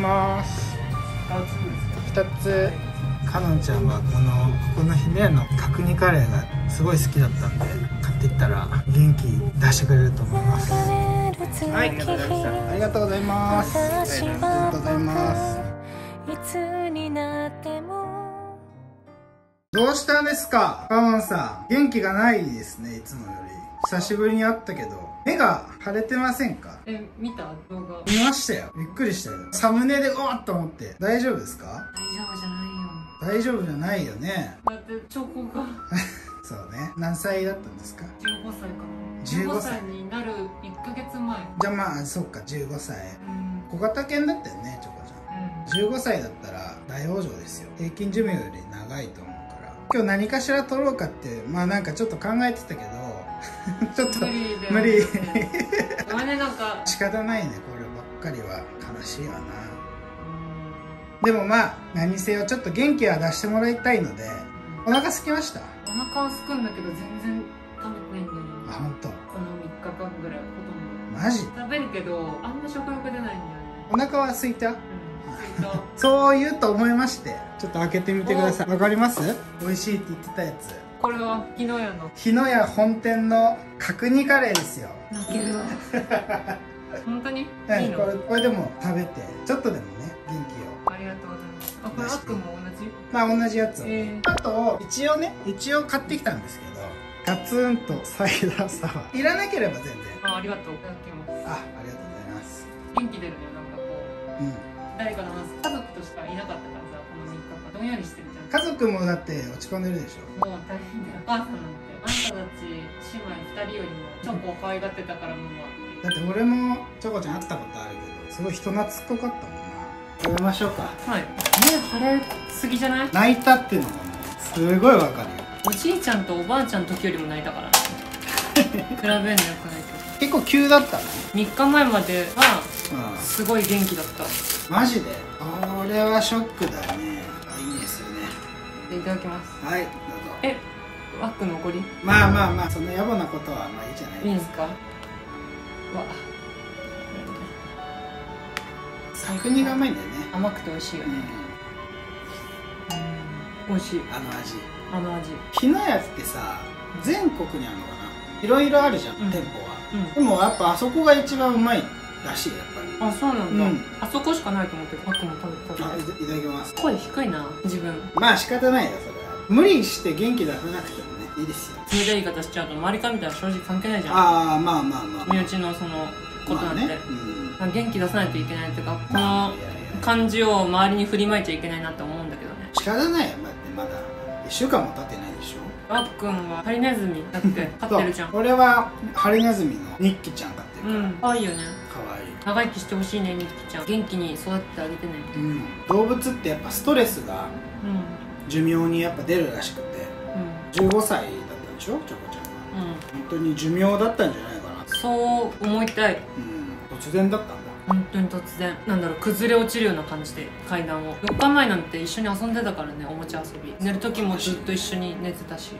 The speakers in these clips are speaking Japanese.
ます。2つ。かのんちゃんはここの日ねの角煮カレーがすごい好きだったんで買っていったら元気出してくれると思います。はい、ありがとうございます。ありがとうございます。どうしたんですか、かのんさん。元気がないですね、いつもより。久しぶりに会ったけど目が腫れてませんか？ 見た動画見ましたよ。びっくりしたよ。サムネでおーっと思って。大丈夫ですか？ 大丈夫じゃないよ。 大丈夫じゃないよね。 だってチョコがそうね。何歳だったんですか ？15歳かな。15歳になる1ヶ月前。 じゃあまあそっか、15歳、小型犬だったよね、チョコちゃん、15歳だったら大往生ですよ。平均寿命より長いと思うから、今日何かしら取ろうかってまあなんかちょっと考えてたけどちょっと無理ごめんね、なんか仕方ないね、こればっかりは。悲しいわな。でもまあ何せよちょっと元気は出してもらいたいので、お腹空きました？ お腹は空くんだけど全然食べてないんだよね。 あ、本当。 この3日間ぐらいほとんど。 マジ？ 食べるけどあんま食欲出ないんだよね。 お腹は空いた？ 空いたそう言うと思いまして、ちょっと開けてみてください。わかります？美味しいって言ってたやつ。 これは日野屋の日野屋本店の角煮カレーですよ。 泣けるわ本当にいいの？ これでも食べてちょっとでもね元気を。 ありがとうございます。あ、これあっくんも同じ？ まあ同じやつを、あと一応買ってきたんですけど、ガツンとサイダーサワーいらなければ全然。 ありがとう。いただきます。 ありがとうございます。 元気出るね。なんかこう、誰かの話、家族としかいなかったからさ、この3日間どんよりしてるじゃん。 家族もだって落ち込んでるでしょ。 もう大変だよ。お母さんなんてあんたたち姉妹2人よりもチョコを可愛がってたからママ。 だって俺もチョコちゃん会ったことあるけど、すごい人懐っこかったもんな。食べましょうか。はい。 腫れすぎじゃない？ 泣いたっていうのがもうすごいわかるよ。 おじいちゃんとおばあちゃんの時よりも泣いたから比べんのよくないけど。 結構急だったの ？3日前まではすごい元気だった。 マジで？これはショックだね。あ、いいですよね。 いただきます。 はい、どうぞ。 ワック残り？ まあそんな野暮なことはまあいいじゃないですか。 いいんですか？わ、 角煮が甘いんだよね。 甘くて美味しいよね。美味しい。あの味。 日野屋ってさ、全国にあるのかな。いろいろあるじゃん、店舗は。でもやっぱあそこが一番うまいらしい、やっぱり。 あ、そうなんだ。あそこしかないと思ってた。ワックも食べて。 いただきます。 声低いな、自分。 まあ仕方ないよ、それは。無理して元気出さなくてもね、いいですよ。 冷たい言い方しちゃうと周りから見たら正直関係ないじゃん。 ああ、まあ身内のそのことなんて、元気出さないといけないっていうか、この感じを周りに振りまいちゃいけないなって思うんだけどね。 仕方ないよ。まだ1週間も経ってないでしょ。 ワッくんはハリネズミだって飼ってるじゃん。 俺はハリネズミのニッキちゃん飼ってるから。 可愛いよね。 可愛い。 長生きしてほしいね、ニッキちゃん。元気に育ってあげてね。 動物ってやっぱストレスが寿命にやっぱ出るらしくて、15歳だったでしょ、チョコちゃんは。本当に寿命だったんじゃないかな。 そう思いたい。 突然だったんだ。 本当に突然、なんだろう、崩れ落ちるような感じで階段を。4日前なんて一緒に遊んでたからね、おもちゃ遊び。寝る時もずっと一緒に寝てたし。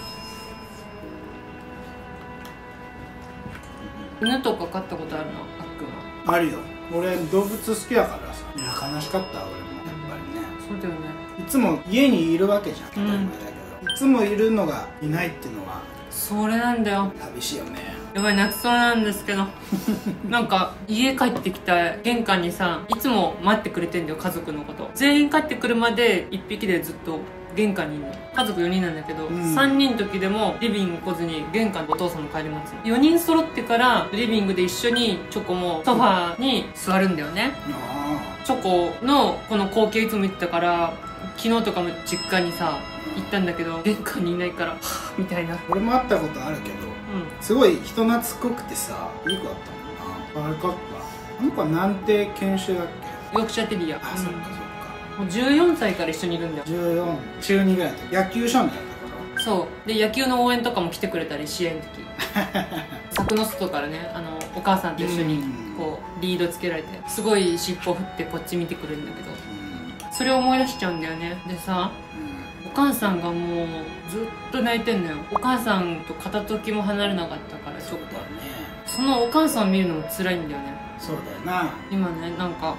犬とか飼ったことあるの？あっくんは。 あるよ。俺動物好きだからさ。いや悲しかった、俺もやっぱりね。 そうだよね。 いつも家にいるわけじゃん、当たり前だけど、いつもいるのがいないっていうのはそれなんだよ。 寂しいよね。 やばい、泣きそうなんですけどなんか家帰ってきた玄関にさ、いつも待ってくれてんだよ、家族のこと。全員帰ってくるまで1匹でずっと玄関にいるの。家族4人なんだけど、3人の時でもリビング来ずに玄関でお父さんの帰り待つの。4人揃ってからリビングで一緒にチョコもソファーに座るんだよね。チョコのこの光景いつも見てたから、昨日とかも実家にさ行ったんだけど、玄関にいないからはぁみたいな。 俺も会ったことあるけど、すごい人懐っこくてさ、いい子だったもんな。あれかった。あの子はなんて犬種だっけ？ ヨークシャテリア。 あ、そっかそっか。 もう14歳から一緒にいるんだよ。 14、中2ぐらいの時、野球少年だったから。 そうで、野球の応援とかも来てくれたり、試合の時柵の外からね、お母さんと一緒にこうリードつけられて、すごい尻尾振ってこっち見てくるんだけど、それを思い出しちゃうんだよね。でさ、お母さんがもうずっと泣いてんのよ。お母さんと片時も離れなかったから、ちょっとそのお母さんを見るのも辛いんだよね。 そうだよな。 今ね、なんか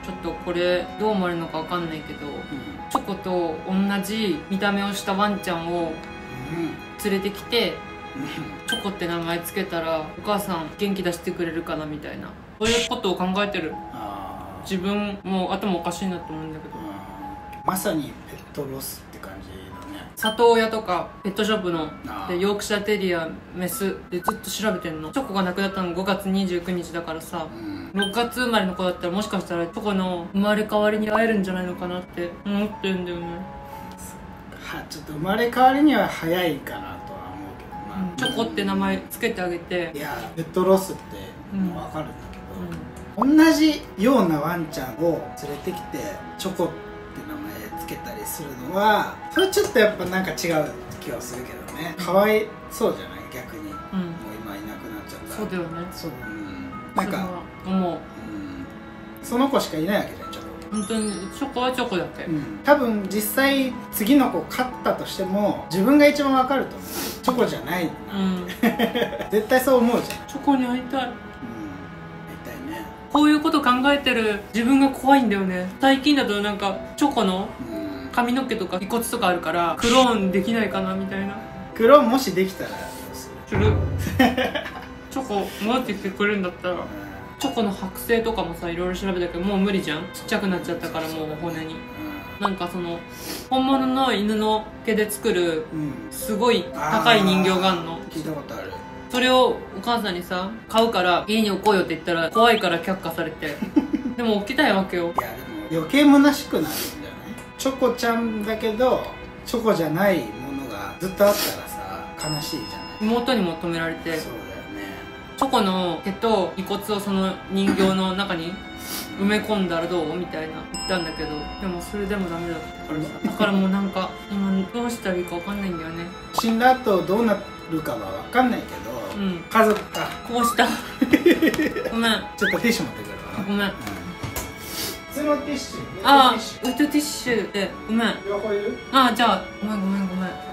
ちょっとこれどう思われるのかわかんないけど、チョコと同じ見た目をしたワンちゃんを連れてきて、チョコって名前つけたらお母さん元気出してくれるかなみたいな、そういうことを考えてる。自分もう頭おかしいなと思うんだけど、 まさにペットロスって感じだね。 里親とかペットショップのでヨークシャーテリアメスでずっと調べてんの。チョコが亡くなったの5月29日だからさ、6月生まれの子だったらもしかしたらチョコの生まれ変わりに会えるんじゃないのかなって思ってるんだよね。 ちょっと生まれ変わりには早いかなとは思うけどな、 チョコって名前つけてあげて。 いやペットロスってもう分かるんだけど、同じようなワンちゃんを連れてきてチョコって名前つけたりするのは、それちょっとやっぱなんか違う気はするけどね。かわいそうじゃない逆に、もう今いなくなっちゃったら。 そうだよね。 そう、なんか思う、 その子しかいないわけじゃんチョコ。 本当にチョコはチョコだけ、 多分実際次の子飼ったとしても自分が一番わかると思う。チョコじゃないなって、絶対そう思うじゃん。 チョコに会いたい。 会いたいね。 こういうこと考えてる自分が怖いんだよね。最近だとなんかチョコの髪の毛とか尾骨とかあるからクローンできないかなみたいな。 クローンもしできたらどうする？ するチョコ戻ってきてくれるんだったら、チョコの剥製とかもさいろいろ調べたけどもう無理じゃん。ちっちゃくなっちゃったからもう骨に。なんかその本物の犬の毛で作るすごい高い人形があんの。 聞いたことある。 それをお母さんにさ買うから家に置こうよって言ったら怖いから却下されてでも置きたいわけよ。 いやでも余計虚しくなるんじゃない？チョコちゃんだけどチョコじゃないものがずっとあったらさ悲しいじゃない。 妹にも止められて、 そうだよね。 チョコの毛と遺骨をその人形の中に埋め込んだらどうみたいな言ったんだけど、でもそれでもダメだったからさ、だからもうなんか今どうしたらいいか分かんないんだよね。 死んだ後どうなるかは分かんないけど、家族かこうしたごめん、 ちょっとティッシュ持ってくるわ。 ごめん、 普通のティッシュ。 ああウェットティッシュでごめん。 両方いる？ ああじゃあごめん。 普通のや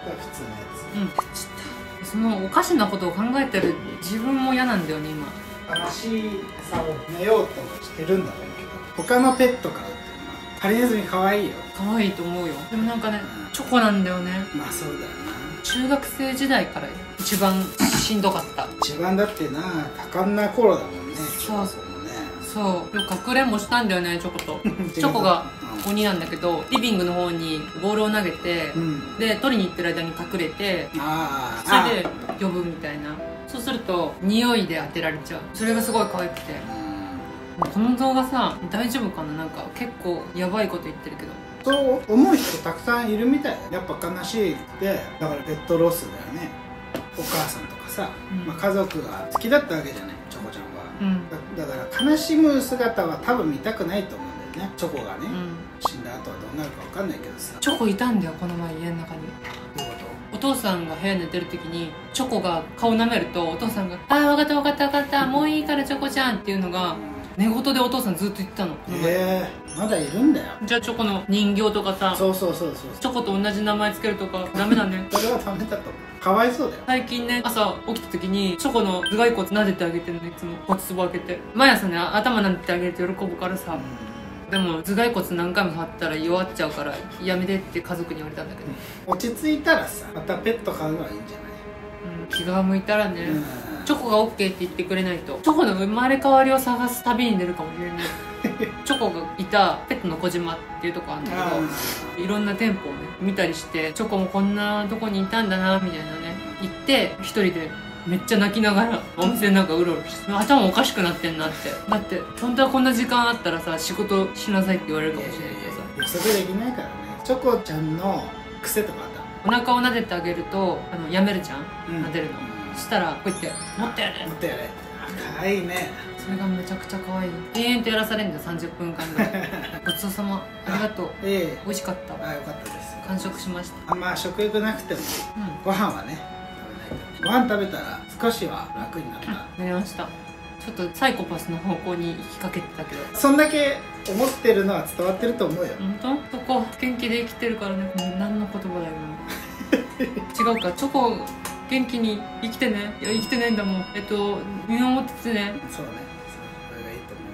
つ。 そのおかしなことを考えてる自分も嫌なんだよね今。 悲しさを寝ようとしてるんだろうけど、他のペット飼うっていうのはハリネズミ可愛いよ。 可愛いと思うよ。でもなんかね、チョコなんだよね。 まあそうだよな。 中学生時代から一番しんどかった。 一番だってな多感な頃だもんね。 そうそうよく隠れんぼしたんだよねチョコとチョコが鬼なんだけど、リビングの方にボールを投げて、で取りに行ってる間に隠れて、それで呼ぶみたいな。そうすると匂いで当てられちゃう。それがすごい可愛くて、この動画さ大丈夫かな。なんか結構やばいこと言ってるけど、 そう思う人たくさんいるみたいだ。やっぱ悲しいってだからペットロスだよね。お母さんとかさ、家族が好きだったわけじゃないチョコちゃんは。だから悲しむ姿は多分見たくないと思うんだよねチョコがね、死んだ後はどうなるか分かんないけどさ。 チョコいたんだよこの前家の中に。 どういうこお父さんが部屋寝てる時にチョコが顔舐めるとお父さんが「ああ分かった分かった分かったもういいからチョコちゃん」っていうのが寝言でお父さんずっと言ってたの。 まだいるんだよ。じゃあチョコの人形とかさ、 そうチョコと同じ名前つけるとかダメだねそれはダメだと思う。かわいそうだよ。 最近ね朝起きた時にチョコの頭蓋骨撫でてあげてるの。いつも骨壺開けて毎朝ね頭撫でてあげると喜ぶからさ、でも頭蓋骨何回も触ったら弱っちゃうからやめてって家族に言われたんだけど、 落ち着いたらさまたペット飼うのはいいんじゃない？ 気が向いたらね、チョコが OK って言ってくれないとチョコの生まれ変わりを探す旅に出るかもしれないチョコがいたペットの小島っていうとこあるんだけど、いろんな店舗をね見たりして、チョコもこんなとこにいたんだなみたいなね行って一人でめっちゃ泣きながらお店の中うろうろして頭おかしくなってんなって。だって本当はこんな時間あったらさ仕事しなさいって言われるかもしれないけどさ、 予測できないからね。チョコちゃんの癖とかあった？ お腹を撫でてあげるとやめるじゃん、撫でるの。そしたらこうやって「持ってやれ」 持ってやれ。かわいいね。 それがめちゃくちゃ可愛い。延々とやらされるんだよ30分間ぐらいごちそうさまありがとう。美味しかった。 よかったです。 完食しました。 あんま食欲なくてもご飯はね食べないと。ご飯食べたら少しは楽になった。 なりました。ちょっとサイコパスの方向に行きかけてたけど、 そんだけ思ってるのは伝わってると思うよ。 本当？そこ元気で生きてるからね。何の言葉だよ違うか。チョコ元気に生きてね。いや生きてないんだもん。見守っててね。 そうね、それがいいと思います。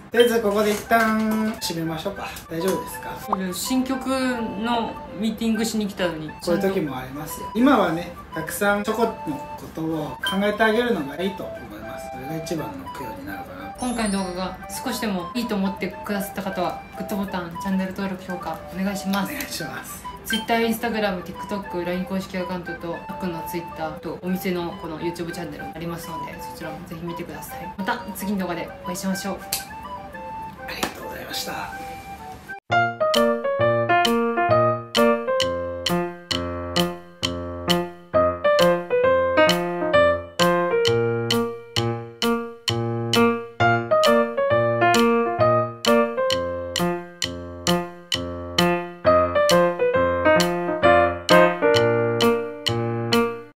とりあえずここで一旦締めましょうか。大丈夫ですか？ これ新曲のミーティングしに来たのにこういう時もありますよ。今はね、たくさんチョコのことを考えてあげるのがいいと思います。それが一番の供養になるかな。 今回の動画が少しでもいいと思ってくださった方はグッドボタン、チャンネル登録、評価お願いします。 お願いします。 Twitter、Instagram、TikTok、LINE 公式アカウントとアックの Twitter とお店のこの YouTube チャンネルありますので、そちらもぜひ見てください。また次の動画でお会いしましょう。 ありがとうございました。